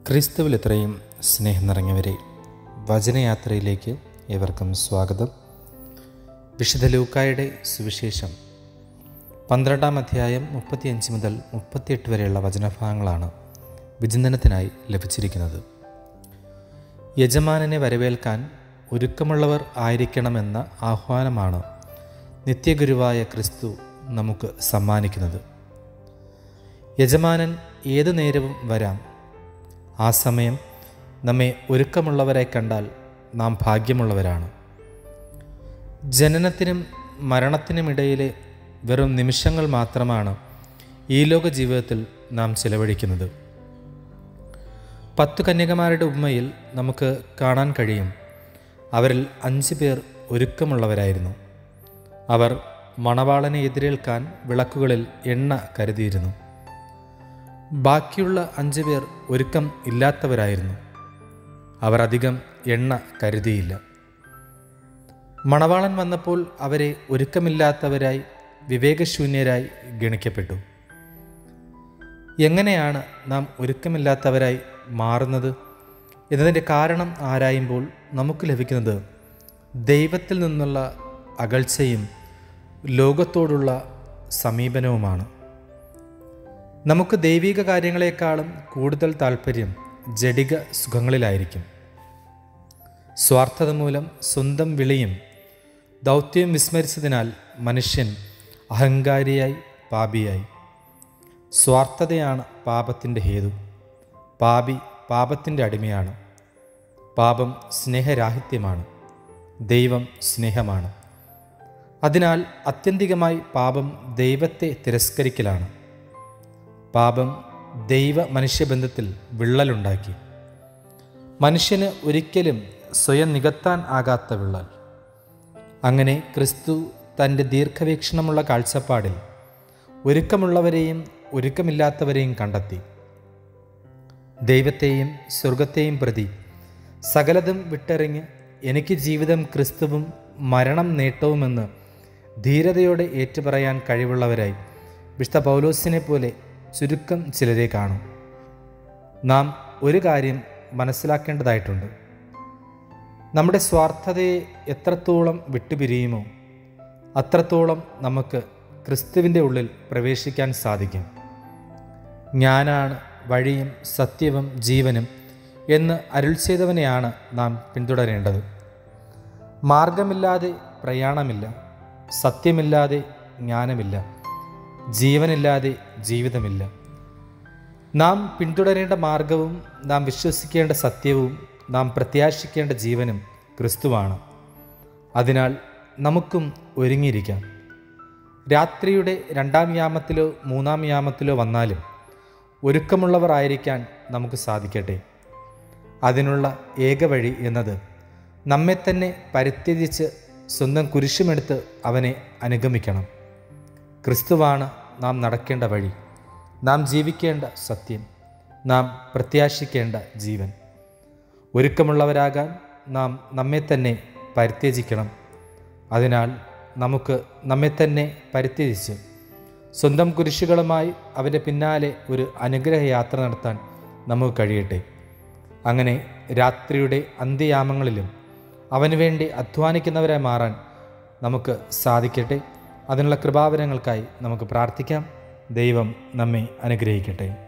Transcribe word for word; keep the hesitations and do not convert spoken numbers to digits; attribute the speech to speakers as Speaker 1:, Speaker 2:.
Speaker 1: ക്രിസ്തുവിൽ ഇത്രയും സ്നേഹം നിറഞ്ഞവരെ, വചനയാത്രയിലേക്ക് ഏവർക്കും സ്വാഗതം. വിശുദ്ധ ലൂക്കായുടെ സുവിശേഷം പന്ത്രണ്ടാം അധ്യായം മുപ്പത്തിയഞ്ച് മുതൽ മുപ്പത്തിയെട്ട് വരെയുള്ള വചനഭാഗങ്ങളാണ് വിചിന്തനത്തിനായി ലഭിച്ചിരിക്കുന്നത്. യജമാനനെ വരവേൽക്കാൻ ഒരുക്കമുള്ളവർ ആയിരിക്കണമെന്ന ആഹ്വാനമാണ് നിത്യഗുരുവായ ക്രിസ്തു നമുക്ക് സമ്മാനിക്കുന്നത്. യജമാനൻ ഏതു നേരവും വരാം. ആ സമയം നമ്മെ ഒരുക്കമുള്ളവരെ കണ്ടാൽ നാം ഭാഗ്യമുള്ളവരാണ്. ജനനത്തിനും മരണത്തിനുമിടയിലെ വെറും നിമിഷങ്ങൾ മാത്രമാണ് ഈ ലോക ജീവിതത്തിൽ നാം ചിലവഴിക്കുന്നത്. പത്തു കന്യകമാരുടെ ഉപമയിൽ നമുക്ക് കാണാൻ കഴിയും, അവരിൽ അഞ്ച് പേർ ഒരുക്കമുള്ളവരായിരുന്നു. അവർ മണവാളനെ എതിരേൽക്കാൻ വിളക്കുകളിൽ എണ്ണ കരുതിയിരുന്നു. ബാക്കിയുള്ള അഞ്ചു പേർ ഒരുക്കം ഇല്ലാത്തവരായിരുന്നു. അവർ അധികം എണ്ണ കരുതിയില്ല. മണവാളൻ വന്നപ്പോൾ അവരെ ഒരുക്കമില്ലാത്തവരായി, വിവേകശൂന്യരായി ഗണിക്കപ്പെട്ടു. എങ്ങനെയാണ് നാം ഒരുക്കമില്ലാത്തവരായി മാറുന്നത് എന്നതിൻ്റെ കാരണം ആരായുമ്പോൾ നമുക്ക് ലഭിക്കുന്നത് ദൈവത്തിൽ നിന്നുള്ള അകൽച്ചയും ലോകത്തോടുള്ള സമീപനവുമാണ്. നമുക്ക് ദൈവിക കാര്യങ്ങളെക്കാളും കൂടുതൽ താല്പര്യം ജഡിക സുഖങ്ങളിലായിരിക്കും. സ്വാർത്ഥത മൂലം സ്വന്തം വിളിയും ദൗത്യം വിസ്മരിച്ചതിനാൽ മനുഷ്യൻ അഹങ്കാരിയായി, പാപിയായി. സ്വാർത്ഥതയാണ് പാപത്തിൻ്റെ ഹേതു. പാപി പാപത്തിൻ്റെ അടിമയാണ്. പാപം സ്നേഹരാഹിത്യമാണ്. ദൈവം സ്നേഹമാണ്. അതിനാൽ ആത്യന്തികമായി പാപം ദൈവത്തെ തിരസ്കരിക്കലാണ്. പാപം ദൈവ മനുഷ്യബന്ധത്തിൽ വിള്ളലുണ്ടാക്കി. മനുഷ്യന് ഒരിക്കലും സ്വയം നികത്താൻ ആകാത്ത വിള്ളൽ. അങ്ങനെ ക്രിസ്തു തൻ്റെ ദീർഘവീക്ഷണമുള്ള കാഴ്ചപ്പാടിൽ ഒരുക്കമുള്ളവരെയും ഒരുക്കമില്ലാത്തവരെയും കണ്ടെത്തി. ദൈവത്തെയും സ്വർഗത്തെയും പ്രതി സകലതും വിട്ടെറിഞ്ഞ് എനിക്ക് ജീവിതം ക്രിസ്തുവും മരണം നേട്ടവുമെന്ന് ധീരതയോടെ ഏറ്റുപറയാൻ കഴിവുള്ളവരായി വിശുദ്ധ പൗലോസിനെ പോലെ ചുരുക്കം ചിലരെ കാണും. നാം ഒരു കാര്യം മനസ്സിലാക്കേണ്ടതായിട്ടുണ്ട്. നമ്മുടെ സ്വാർത്ഥതയെ എത്രത്തോളം വിട്ടുപിരിയുമോ അത്രത്തോളം നമുക്ക് ക്രിസ്തുവിൻ്റെ ഉള്ളിൽ പ്രവേശിക്കാൻ സാധിക്കും. ഞാനാണ് വഴിയും സത്യവും ജീവനും എന്ന് അരുൾ ചെയ്തവനെയാണ് നാം പിന്തുടരേണ്ടത്. മാർഗമില്ലാതെ പ്രയാണമില്ല, സത്യമില്ലാതെ ജ്ഞാനമില്ല, ജീവനില്ലാതെ ജീവിതമില്ല. നാം പിന്തുടരേണ്ട മാർഗവും നാം വിശ്വസിക്കേണ്ട സത്യവും നാം പ്രത്യാശിക്കേണ്ട ജീവനും ക്രിസ്തുവാണ്. അതിനാൽ നമുക്കും ഒരുങ്ങിയിരിക്കാം. രാത്രിയുടെ രണ്ടാം യാമത്തിലോ മൂന്നാം യാമത്തിലോ വന്നാലും ഒരുക്കമുള്ളവർ ആയിരിക്കാൻ നമുക്ക് സാധിക്കട്ടെ. അതിനുള്ള ഏക വഴി എന്നത് നമ്മെ തന്നെ പരിത്യജിച്ച് സ്വന്തം കുരിശുമെടുത്ത് അവനെ അനുഗമിക്കണം. ക്രിസ്തുവാണ് നാം നടക്കേണ്ട വഴി, നാം ജീവിക്കേണ്ട സത്യം, നാം പ്രത്യാശിക്കേണ്ട ജീവൻ. ഒരുക്കമുള്ളവരാകാൻ നാം നമ്മെ തന്നെ പരിത്യജിക്കണം. അതിനാൽ നമുക്ക് നമ്മെ തന്നെ പരിത്യജിച്ച് സ്വന്തം കുരിശുകളുമായി അവൻ്റെ പിന്നാലെ ഒരു അനുഗ്രഹയാത്ര നടത്താൻ നമുക്ക് കഴിയട്ടെ. അങ്ങനെ രാത്രിയുടെ അന്ത്യയാമങ്ങളിലും അവന് വേണ്ടി അധ്വാനിക്കുന്നവരായി മാറാൻ നമുക്ക് സാധിക്കട്ടെ. അതിനുള്ള കൃപാവരങ്ങൾക്കായി നമുക്ക് പ്രാർത്ഥിക്കാം. ദൈവം നമ്മെ അനുഗ്രഹിക്കട്ടെ.